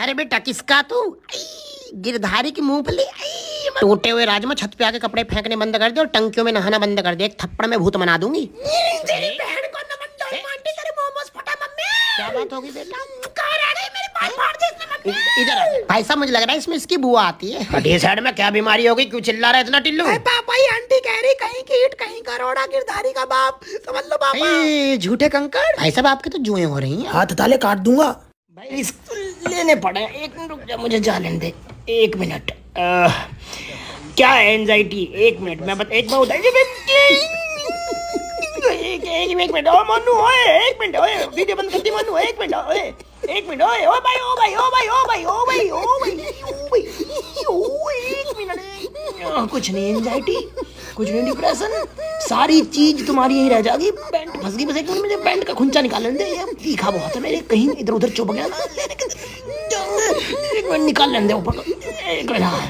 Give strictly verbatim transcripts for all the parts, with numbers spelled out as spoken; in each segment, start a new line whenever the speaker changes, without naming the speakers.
अरे बेटा किसका तू? गिरधारी की मूंगफली। टूटे हुए राजमा छत पे आके कपड़े फेंकने बंद कर दे और टंकियों में नहाना बंद कर दे। एक थप्पड़ में भूत मना दूंगी। तेरी बहन को नमन दो, आंटी तेरे मोमोज फटा मम्मी। क्या बात होगी बेटा? कहाँ रह गई मेरी बाल फाड़ दी इसने मम्मी। इधर भाई साहब, मुझे लग रहा है इसमें इसकी बुआ आती है। हटिए साइड में, क्या बीमारी होगी? क्यों चिल्ला रहा है इतना टिल्लू?
पापा ही आंटी कह रही कहीं कीट कहीं करोड़ा, गिरधारी का बाप, समझ लो पापा।
झूठे कंकड़। भाई साहब आपके तो जुएं हो रही हैं।
हाथ ताले काट दूंगा
भाई। लेने पड़े। एक मिनट रुक जा, मुझे जाने दे एक मिनट। आ, क्या है एंजाइटी? एक मिनट मैं बता। एक बार एक एक एक मिनट। ओ मनु ओए, एक मिनट ओए, वीडियो बंद कर दी मनु। एक मिनट ओए, एक मिनट ओए, ओ भाई ओ भाई ओ भाई ओ भाई ओ भाई ओ भाई ओ एक मिनट। कुछ नहीं एंजाइटी, कुछ नहीं डिप्रेशन, सारी चीज तुम्हारी यही रह जाएगी। पैंट फंस गई, बस एक मिनट मुझे पैंट का खुंचा निकाल लेने दे। ये तीखा बहुत है मेरे, कहीं इधर उधर चुभ गया ना लेने के। एक मिनट निकाल लेने दे ऊपर। एक मिनट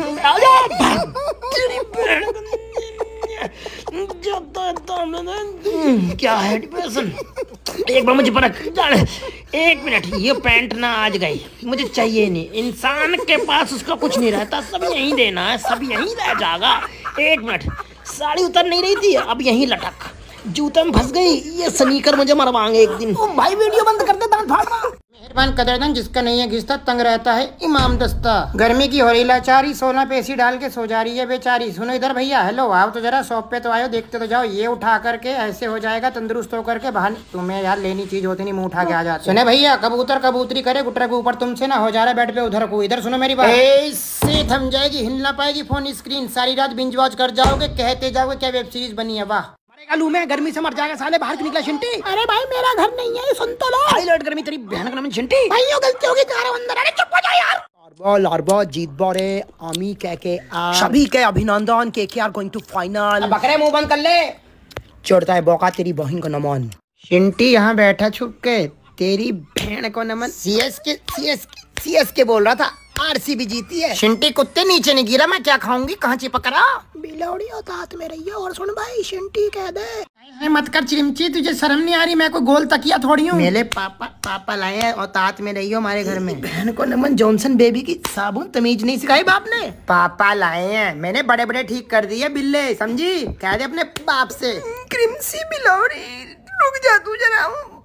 क्या है डिप्रेशन? एक बार मुझे परख। एक मिनट, ये पैंट ना आज गई, मुझे चाहिए नहीं। इंसान के पास उसका कुछ नहीं रहता, सब यहीं देना है, सब यहीं रह जाएगा। एक मिनट, साड़ी उतर नहीं रही थी, अब यहीं लटक। जूते में फंस गई, ये स्नीकर मुझे मरवाएंगे एक दिन।
ओ भाई वीडियो बंद कर दे, दांत फाड़ रहा।
मेहरबान कदरदान, जिसका नहीं है घिसता तंग रहता है इमाम दस्ता। गर्मी की हो रही लाचारी, सोना पे एसी डाल के सो जा रही है बेचारी। सुनो इधर भैया, हेलो आओ तो जरा शॉप पे तो आयो, देखते तो जाओ। ये उठा करके ऐसे हो जाएगा तंदुरुस्त होकर के बाहर। तुम्हें यार लेनी चीज होती नहीं, मुंह उठा के आ जाते। सुने भैया, कबूतर कबूतरी करे गुटर के ऊपर, तुमसे ना हो जा रहा बेड पे उधर को। इधर सुनो मेरी बात, इससे थम जाएगी, हिल ना पाएगी फोन स्क्रीन। सारी रात बिंज वॉच कर जाओगे, कहते जाओगे क्या वेब सीरीज बनी है। वाह,
लू में गर्मी से मर जाएगा साले, बाहर निकला शिंटी। अरे भाई मेरा घर नहीं है, सुन तो लो।
हाईलाइट गर्मी तेरी बहन का नाम शिंटी।
भाइयों गलती होगी, जा रहा हूं अंदर। अरे चुप हो जा यार। लारबो लारबो जीत बोरे आमी कह के आ सभी के अभिनंदन के के आर गोइंग टू फाइनल।
बकरे मुंह बंद कर ले।
चढ़ता है बौका तेरी बहन को नमन।
शिंटी यहाँ बैठा छुप के, तेरी बहन को नमन। सीएसके सीएसके सीएसके बोल रहा था, आरसीबी जीती है। शिंटी कुत्ते नीचे नहीं गिरा, मैं क्या खाऊंगी? कहाँ चिपक रहा?
बिलौड़ी औतात में रही है। और सुन भाई, शिंटी कह दे
है मत कर चिमची, तुझे शर्म नहीं आ रही? मैं कोई गोल तकिया थोड़ी हूँ। मेरे पापा पापा लाए हैं औतात में रही हो हमारे घर में।
बहन को नमन, जॉनसन बेबी की साबुन तमीज नहीं सिखाई बाप ने?
पापा लाए हैं, मैंने बड़े बड़े ठीक कर दिए बिल्ले, समझी? कह दे अपने बाप से।
क्रिमसी बिलौड़ी, रुक जा तू जरा।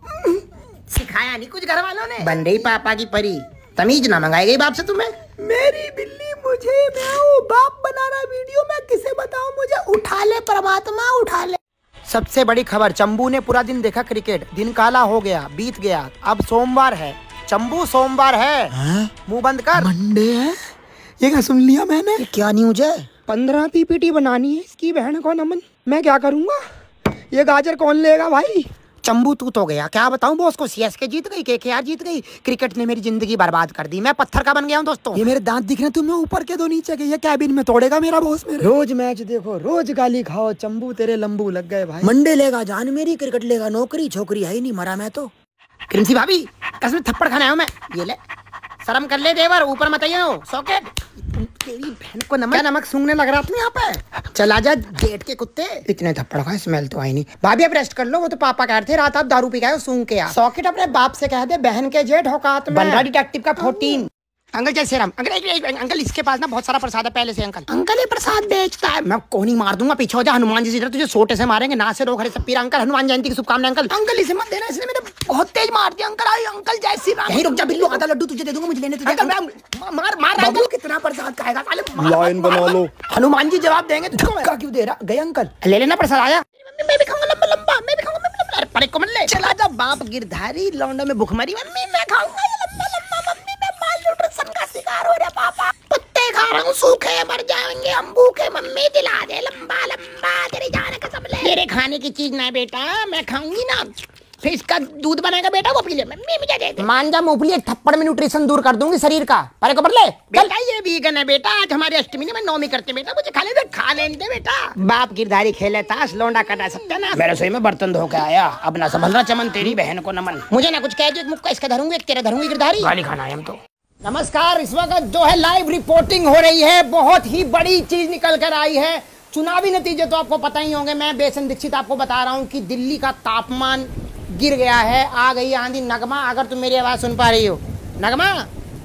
सिखाया नहीं कुछ घर वालों ने। बन रही पापा की परी, तमीज ना मंगाई गई बाप से तुम्हें।
मेरी बिल्ली मुझे मैं बाप बना रहा वीडियो में किसे बताऊं? मुझे उठा ले परमात्मा, उठा ले।
सबसे बड़ी खबर, चंबू ने पूरा दिन देखा क्रिकेट, दिन काला हो गया, बीत गया। अब सोमवार है चंबू, सोमवार है। मुंह बंद कर।
मंडे है ये, क्या सुन लिया मैंने?
क्या न्यूज है?
पंद्रह पीपीटी बनानी है इसकी बहन को नमन। मैं क्या करूंगा? ये गाजर कौन लेगा भाई?
चंबू तू तो गया, क्या बताऊं बॉस को। सीएसके जीत गई, केकेआर जीत गई, क्रिकेट ने मेरी जिंदगी बर्बाद कर दी। मैं पत्थर का बन गया हूं दोस्तों।
ये मेरे दांत दिख रहे हैं तुम्हें, ऊपर के दो नीचे के। ये कैबिन में तोड़ेगा मेरा बॉस मेरे। रोज मैच देखो, रोज गाली खाओ, चंबू तेरे लंबू लग गए भाई।
मंडे लेगा जान मेरी, क्रिकेट लेगा नौकरी, छोकरी है ही नहीं, मरा मैं तो। क्रिमसी भाभी कसम थप्पड़ खाना है मैं। ये ले, शर्म कर ले देवर, ऊपर मत आइयो सॉकेट। तेरी बहन को नमक नमक सूंघने लग रहा था यहाँ पे। चला जा गेट के कुत्ते। इतने थप्पड़ का स्मेल तो आई नहीं। भाभी अब रेस्ट कर लो, वो तो पापा कह रहे थे रात आप दारू पी गए सूंघ के आ। सॉकेट अपने बाप से कह दे, बहन के जेठ औकात में। बंदा डिटेक्टिव का फोर्टीन। अंकल जय श्री राम। अंकल एक, एक, एक, अंकल इसके पास ना बहुत सारा प्रसाद है पहले से। अंकल
अंकल ये प्रसाद बेचता है।
मैं कोनी मार दूंगा, पीछे हो जा। हनुमान जी से तुझे सोटे से मारेंगे, ना से रोक हरे सब पीरा। अंकल हनुमान जयंती की शुभकामनाएं। अंकल
अंकल इसे मत देना, इसने मेरे बहुत तेज मार दिया। अंकल आई, अंकल जय श्री राम।
यहीं रुक जा बिल्लू, आधा लड्डू तुझे दे दूंगा, मुझे लेने तुझे।
अंकल मार मार। अंकल कितना प्रसाद खाएगा साले?
लाइन बना लो।
हनुमान जी जवाब देंगे तुझको। क्यों दे रहा? गए अंकल,
ले लेना प्रसाद। आया
मैं भी खाऊंगा लंबा लंबा, मैं भी खाऊंगा।
परे को ले चला जा बाप गिरधारी लौंडा में भुखमरी।
मम्मी मैं खाऊंगा ये लंबा लंबा। मम्मी मैं माल न्यूट्रिशन का शिकार हो रहा पापा। पत्ते खा रहा हूँ, सूखे मर जाएंगे हम भूखे। मम्मी दिला दे लंबा लंबा, तेरी जान कसम ले।
मेरे खाने की चीज ना बेटा, मैं खाऊंगी ना। फिर इसका दूध बनाएगा बेटा, वो पी ले। मम्मी मुझे दे दे। मान जा मूंगफली, एक थप्पड़ में न्यूट्रिशन दूर कर दूंगी शरीर का। परे को पर ले बेटा, ये वीगन है बेटा। आज हमारी अष्टमी में नौमी करते बेटा, मुझे खा ले दे, खा लेने दे बेटा। बाप गिरधारी खेले ताश, लौंडा कटा सकता ना। मेरे रसोई में बर्तन धो के आया, अब ना संभल रहा चमन, तेरी बहन को नमन। मुझे ना कुछ कह दो, एक मुक्का इसका धरूंगी, एक तेरा धरूंगी गिरधारी। गाली खाना है हम तो। नमस्कार, इस वक्त जो है लाइव रिपोर्टिंग हो रही है, बहुत ही बड़ी चीज निकल कर आई है। चुनावी नतीजे तो आपको पता ही होंगे। मैं बेसन दीक्षित आपको बता रहा हूँ कि दिल्ली का तापमान गिर गया है। आ गई आंधी। नगमा, अगर तुम मेरी आवाज सुन पा रही हो, नगमा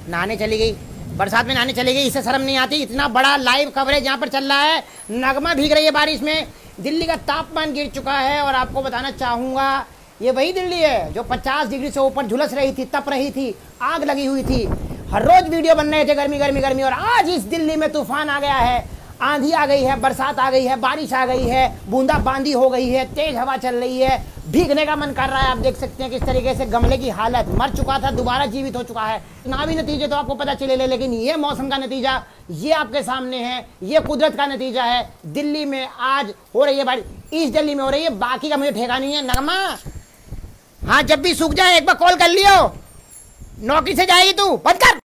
नहाने चली गई, बरसात में नहाने चली गई, इससे शर्म नहीं आती? इतना बड़ा लाइव कवरेज यहाँ पर चल रहा है, नगमा भीग रही है बारिश में, दिल्ली का तापमान गिर चुका है। और आपको बताना चाहूँगा ये वही दिल्ली है जो पचास डिग्री से ऊपर झुलस रही थी, तप रही थी, आग लगी हुई थी, हर रोज वीडियो बन रहे थे गर्मी गर्मी गर्मी। और आज इस दिल्ली में तूफान आ गया है, आंधी आ गई है, बरसात आ गई है, बारिश आ गई है, बूंदाबांदी हो गई है, तेज हवा चल रही है, भीगने का मन कर रहा है। आप देख सकते हैं किस तरीके से गमले की हालत, मर चुका था दोबारा जीवित हो चुका है। ना भी नतीजे तो आपको पता चले ले, लेकिन ये मौसम का नतीजा ये आपके सामने है, ये कुदरत का नतीजा है। दिल्ली में आज हो रही है बारिश, ईस्ट दिल्ली में हो रही है, बाकी का मुझे ठेका नहीं है। नगमा हाँ, जब भी सूख जाए एक बार कॉल कर लियो, नौकरी से जाएगी तू, बंद कर।